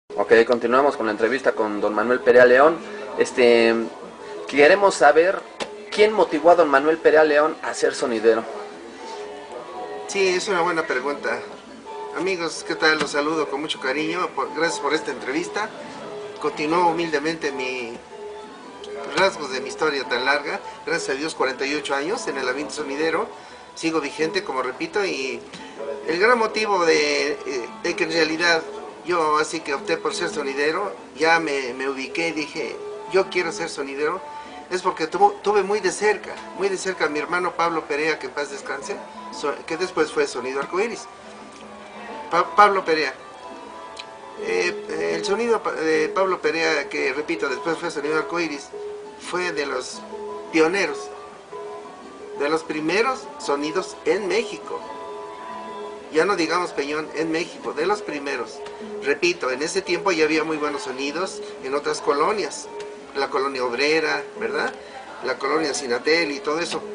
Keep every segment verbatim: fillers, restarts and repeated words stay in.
Ok, continuamos con la entrevista con don Manuel Perea León. Este, queremos saber quién motivó a don Manuel Perea León a ser sonidero. Sí, es una buena pregunta. Amigos, ¿qué tal? Los saludo con mucho cariño. Por, gracias por esta entrevista. Continúo humildemente mi rasgos de mi historia tan larga. Gracias a Dios, cuarenta y ocho años en el ambiente sonidero. Sigo vigente, como repito, y el gran motivo de, de que en realidad yo así que opté por ser sonidero, ya me, me ubiqué y dije, yo quiero ser sonidero, es porque tuvo, tuve muy de cerca, muy de cerca a mi hermano Pablo Perea, que en paz descanse, so, que después fue Sonido Arcoíris. Pa Pablo Perea. Eh, el sonido de Pablo Perea, que repito, después fue Sonido Arcoíris, fue de los pioneros, de los primeros sonidos en México. Ya no digamos Peñón, en México, de los primeros. Repito, en ese tiempo ya había muy buenos sonidos en otras colonias. La colonia obrera, ¿verdad? La colonia Sinatel y todo eso.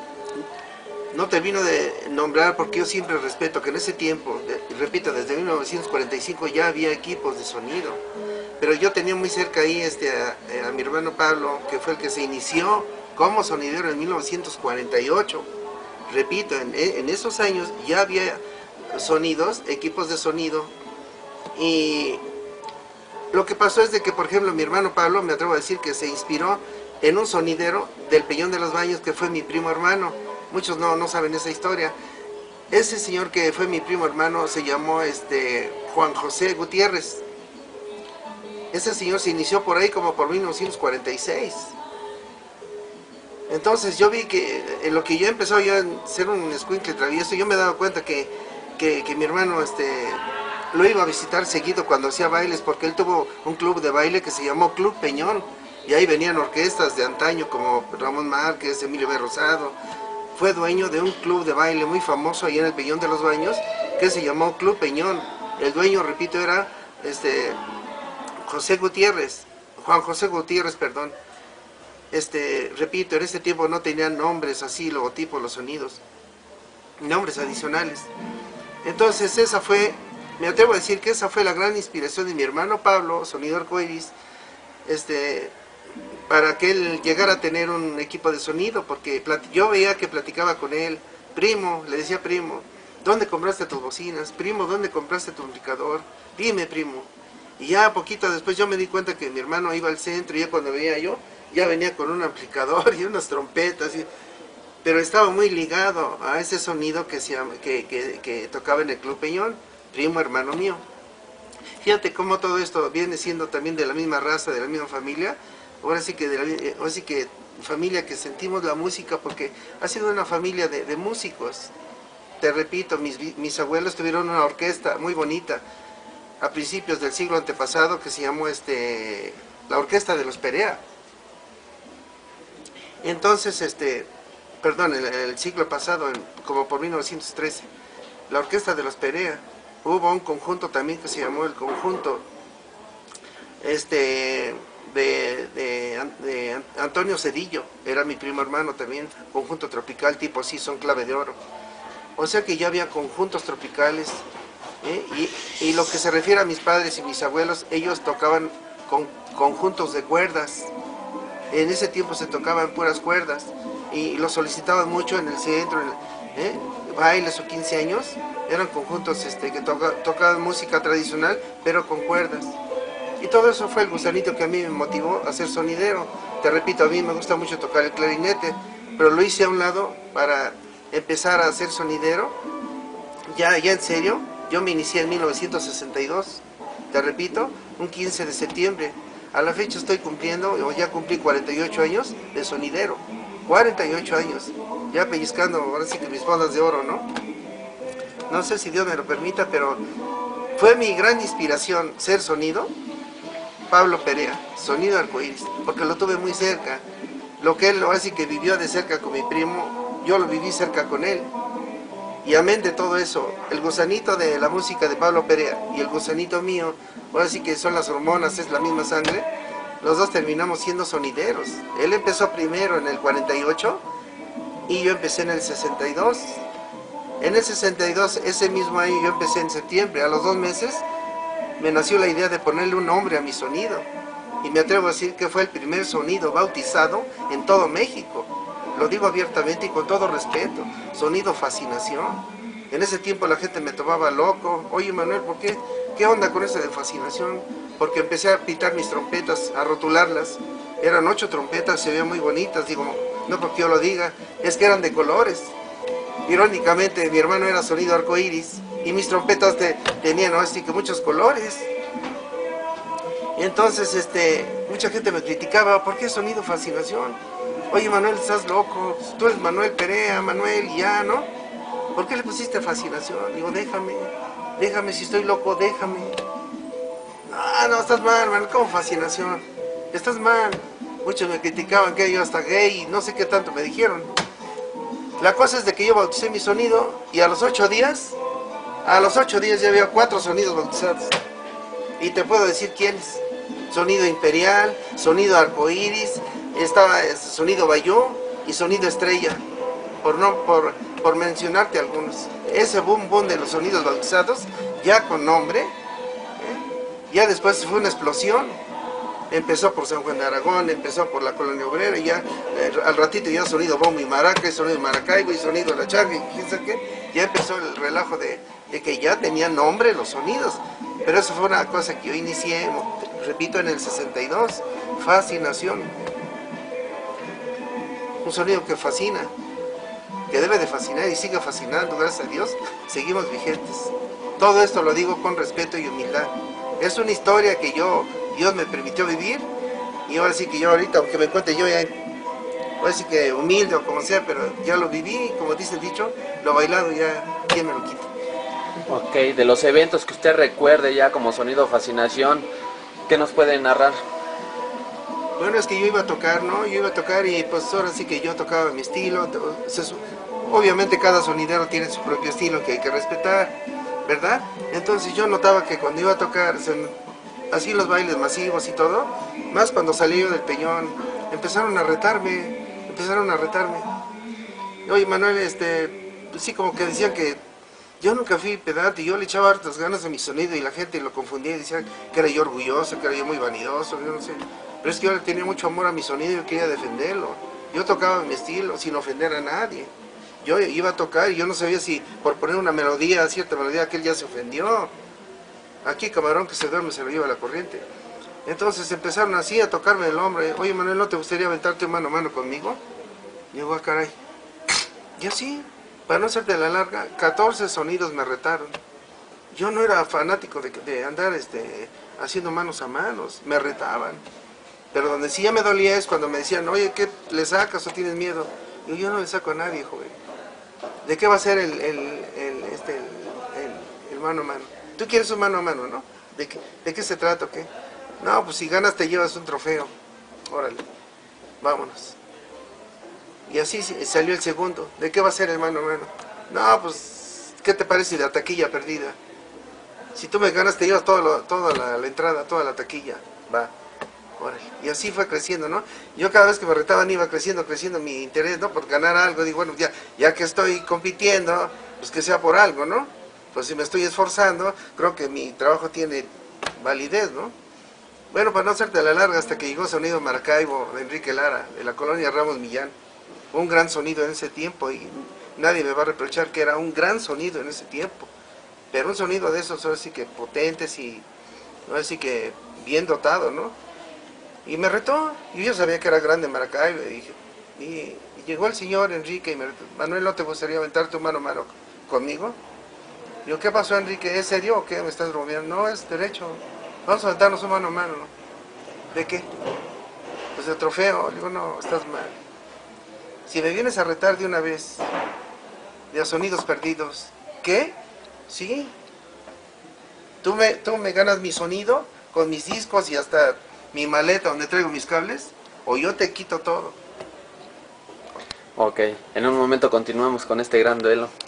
No termino de nombrar porque yo siempre respeto que en ese tiempo, de, repito, desde mil novecientos cuarenta y cinco ya había equipos de sonido. Pero yo tenía muy cerca ahí este, a, a mi hermano Pablo, que fue el que se inició como sonidero en mil novecientos cuarenta y ocho. Repito, en, en esos años ya había sonidos, equipos de sonido, y lo que pasó es de que, por ejemplo, mi hermano Pablo, me atrevo a decir que se inspiró en un sonidero del Peñón de los Baños, que fue mi primo hermano. Muchos no, no saben esa historia. Ese señor que fue mi primo hermano se llamó este, Juan José Gutiérrez. Ese señor se inició por ahí como por mil novecientos cuarenta y seis. Entonces yo vi que en lo que yo empezó yo a ser un escuincle travieso, yo me he dado cuenta que, que, que mi hermano este, lo iba a visitar seguido cuando hacía bailes, porque él tuvo un club de baile que se llamó Club Peñón, y ahí venían orquestas de antaño como Ramón Márquez, Emilio B. Rosado. Fue dueño de un club de baile muy famoso ahí en el Peñón de los Baños, que se llamó Club Peñón. El dueño, repito, era este, José Gutiérrez, Juan José Gutiérrez, perdón. Este, repito, en ese tiempo no tenían nombres así, logotipos, los sonidos, nombres adicionales. Entonces esa fue, me atrevo a decir que esa fue la gran inspiración de mi hermano Pablo, Sonido Arcoíris, este, para que él llegara a tener un equipo de sonido, porque yo veía que platicaba con él, primo, le decía primo, ¿dónde compraste tus bocinas? Primo, ¿dónde compraste tu amplificador? Dime, primo. Y ya poquito después yo me di cuenta que mi hermano iba al centro, y ya cuando veía yo, ya venía con un amplificador y unas trompetas, y, pero estaba muy ligado a ese sonido que, se llama, que, que, que tocaba en el Club Peñón, primo hermano mío. Fíjate cómo todo esto viene siendo también de la misma raza, de la misma familia, ahora sí que, de la, ahora sí que familia que sentimos la música, porque ha sido una familia de, de músicos. Te repito, mis, mis abuelos tuvieron una orquesta muy bonita a principios del siglo antepasado que se llamó este, la Orquesta de los Perea. Entonces, este, perdón, el, el siglo pasado, en, como por mil novecientos trece, la Orquesta de los Perea, hubo un conjunto también que se llamó el conjunto este, de, de, de Antonio Cedillo, era mi primo hermano también, conjunto tropical tipo así, son clave de oro. O sea que ya había conjuntos tropicales, ¿eh? y, y lo que se refiere a mis padres y mis abuelos, ellos tocaban con conjuntos de cuerdas. En ese tiempo se tocaban puras cuerdas y lo solicitaban mucho en el centro, en el, ¿eh? bailes o quince años, eran conjuntos este, que toca, tocaban música tradicional pero con cuerdas. Y todo eso fue el gusanito que a mí me motivó a ser sonidero. Te repito, a mí me gusta mucho tocar el clarinete, pero lo hice a un lado para empezar a ser sonidero. Ya, ya en serio, yo me inicié en mil novecientos sesenta y dos, te repito, un quince de septiembre. A la fecha estoy cumpliendo, o ya cumplí cuarenta y ocho años de sonidero. cuarenta y ocho años. Ya pellizcando, ahora sí que mis bolas de oro, ¿no? No sé si Dios me lo permita, pero fue mi gran inspiración ser sonido. Pablo Perea, Sonido Arcoíris, porque lo tuve muy cerca. Lo que él, ahora sí que vivió de cerca con mi primo, yo lo viví cerca con él. Y amén de todo eso, el gusanito de la música de Pablo Perea y el gusanito mío, ahora sí que son las hormonas, es la misma sangre, los dos terminamos siendo sonideros. Él empezó primero en el cuarenta y ocho y yo empecé en el sesenta y dos. En el sesenta y dos, ese mismo año yo empecé en septiembre, a los dos meses me nació la idea de ponerle un nombre a mi sonido. Y me atrevo a decir que fue el primer sonido bautizado en todo México. Lo digo abiertamente y con todo respeto. Sonido Fascinación. En ese tiempo la gente me tomaba loco. Oye, Manuel, ¿por qué? ¿Qué onda con eso de Fascinación? Porque empecé a pitar mis trompetas, a rotularlas. Eran ocho trompetas, se veían muy bonitas. Digo, no porque yo lo diga, es que eran de colores. Irónicamente, mi hermano era sonido arcoíris y mis trompetas te, tenían así que muchos colores. Y entonces, este, mucha gente me criticaba, ¿por qué sonido Fascinación? Oye, Manuel, estás loco, tú eres Manuel Perea, Manuel, y ya, ¿no? ¿Por qué le pusiste Fascinación? Digo, déjame, déjame, si estoy loco, déjame. No, no, estás mal, Manuel, ¿cómo Fascinación? Estás mal. Muchos me criticaban que yo hasta gay, y no sé qué tanto me dijeron. La cosa es de que yo bauticé mi sonido, y a los ocho días, a los ocho días ya había cuatro sonidos bautizados. Y te puedo decir quiénes. Sonido Imperial, sonido Arcoíris, estaba sonido Bayou y sonido Estrella, por, no, por, por mencionarte algunos. Ese boom boom de los sonidos bautizados, ya con nombre, ¿eh? Ya después fue una explosión. Empezó por San Juan de Aragón, empezó por la Colonia Obrera, y ya eh, al ratito ya sonido bombo y maraca, y sonido Maracaibo, y sonido La Charga, y quién sabe qué. Ya empezó el relajo de, de que ya tenían nombre los sonidos. Pero eso fue una cosa que yo inicié, repito, en el sesenta y dos, Fascinación. Un sonido que fascina, que debe de fascinar y sigue fascinando, gracias a Dios, seguimos vigentes. Todo esto lo digo con respeto y humildad. Es una historia que yo, Dios me permitió vivir, y ahora sí que yo ahorita, aunque me cuente yo ya, ahora sí que humilde o como sea, pero ya lo viví, como dice el dicho, lo bailado ya, ¿quién me lo quita? Ok, de los eventos que usted recuerde ya como Sonido Fascinación, ¿qué nos puede narrar? Bueno, es que yo iba a tocar, ¿no? Yo iba a tocar y pues ahora sí que yo tocaba mi estilo. Obviamente cada sonidero tiene su propio estilo que hay que respetar, ¿verdad? Entonces yo notaba que cuando iba a tocar, así los bailes masivos y todo, más cuando salí yo del Peñón, empezaron a retarme, empezaron a retarme. Oye, Manuel, este, sí, como que decían que yo nunca fui pedante, y yo le echaba hartas ganas a mi sonido y la gente lo confundía y decía que era yo orgulloso, que era yo muy vanidoso, yo no sé. Pero es que yo le tenía mucho amor a mi sonido y yo quería defenderlo. Yo tocaba mi estilo sin ofender a nadie. Yo iba a tocar y yo no sabía si por poner una melodía, cierta melodía, aquel ya se ofendió. Aquí camarón que se duerme se lo lleva la corriente. Entonces empezaron así a tocarme el hombro. Oye, Manuel, ¿no te gustaría aventarte mano a mano conmigo? Y yo, ah, caray. Y así, para no hacerte la larga, catorce sonidos me retaron. Yo no era fanático de, de andar este, haciendo manos a manos, me retaban. Pero donde sí ya me dolía es cuando me decían, oye, ¿qué le sacas o tienes miedo? Y yo, yo no le saco a nadie, joven. ¿De qué va a ser el, el, el, este, el, el, el mano a mano? Tú quieres un mano a mano, ¿no? ¿De qué, de qué se trata o qué? No, pues si ganas te llevas un trofeo. Órale, vámonos. Y así salió el segundo. ¿De qué va a ser el mano a mano? No, pues, ¿qué te parece la taquilla perdida? Si tú me ganas te llevas todo lo, toda la, la entrada, toda la taquilla. Va. Órale. Y así fue creciendo, ¿no? Yo cada vez que me retaban iba creciendo, creciendo mi interés, ¿no? Por ganar algo, digo, bueno, ya, ya que estoy compitiendo, pues que sea por algo, ¿no? Pues si me estoy esforzando, creo que mi trabajo tiene validez, ¿no? Bueno, para no hacerte la larga, hasta que llegó Sonido Maracaibo de Enrique Lara, de la colonia Ramos Millán. Un gran sonido en ese tiempo y nadie me va a reprochar que era un gran sonido en ese tiempo. Pero un sonido de esos, ahora sí que potentes y, ahora sí que bien dotado, ¿no? Y me retó, y yo sabía que era grande Maracaibo, y, dije, y, y llegó el señor Enrique y me retó, Manuel, ¿no te gustaría aventarte un mano a mano conmigo? Digo, ¿qué pasó, Enrique? ¿Es serio o qué? ¿Me estás bromeando? No, es derecho, vamos a aventarnos un mano a mano. ¿De qué? Pues de trofeo. Le digo, no, estás mal. Si me vienes a retar de una vez, de a sonidos perdidos, ¿qué? Sí. ¿Tú me, tú me ganas mi sonido con mis discos y hasta mi maleta donde traigo mis cables, o yo te quito todo. Ok, en un momento continuamos con este gran duelo.